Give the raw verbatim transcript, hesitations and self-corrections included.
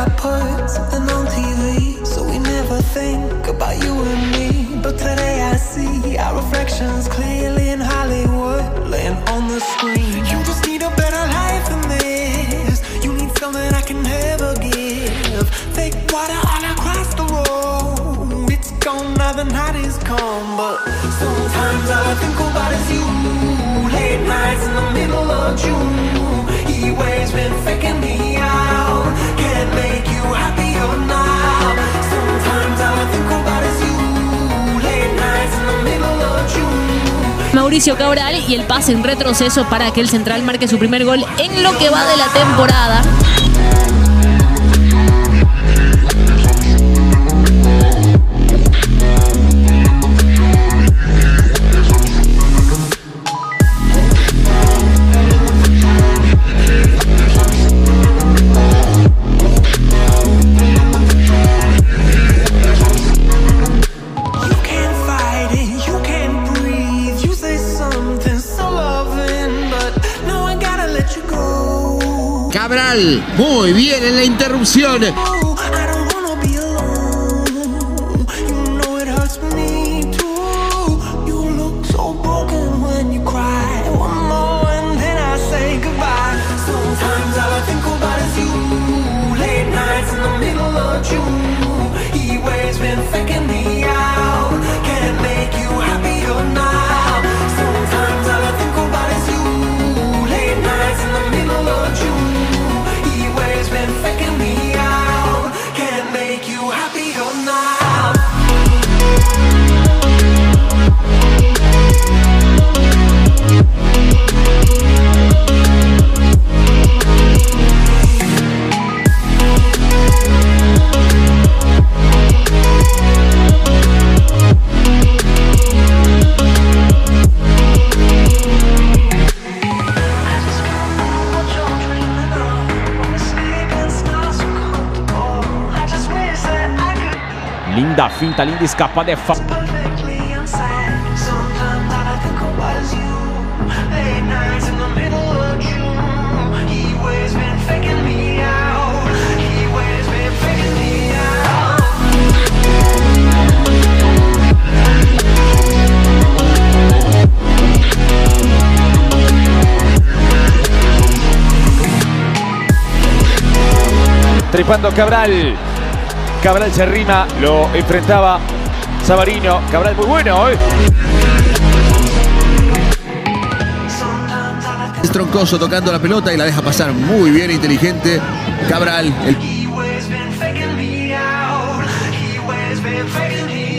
I put something on T V, so we never think about you and me. But today I see our reflections clearly in Hollywood, laying on the screen. You just need a better life than this. You need something I can never give. Fake water all across the road. It's gone now, the night is come. But sometimes all I think about is you. Late nights in the middle of June. He waves been faking me out. Can't make you happier now. Sometimes all I think about is you. Late nights in the middle of June. Mauricio Cabral y el pase en retroceso para que el central marque su primer gol en lo que va de la temporada. Cabral, muy bien en la interrupción. Linda finta, linda escapada, é fa... Trepando Cabral. Cabral se arrima, lo enfrentaba Savarino. Cabral muy bueno, ¿eh? Es Troncoso tocando la pelota y la deja pasar muy bien, inteligente. Cabral. El...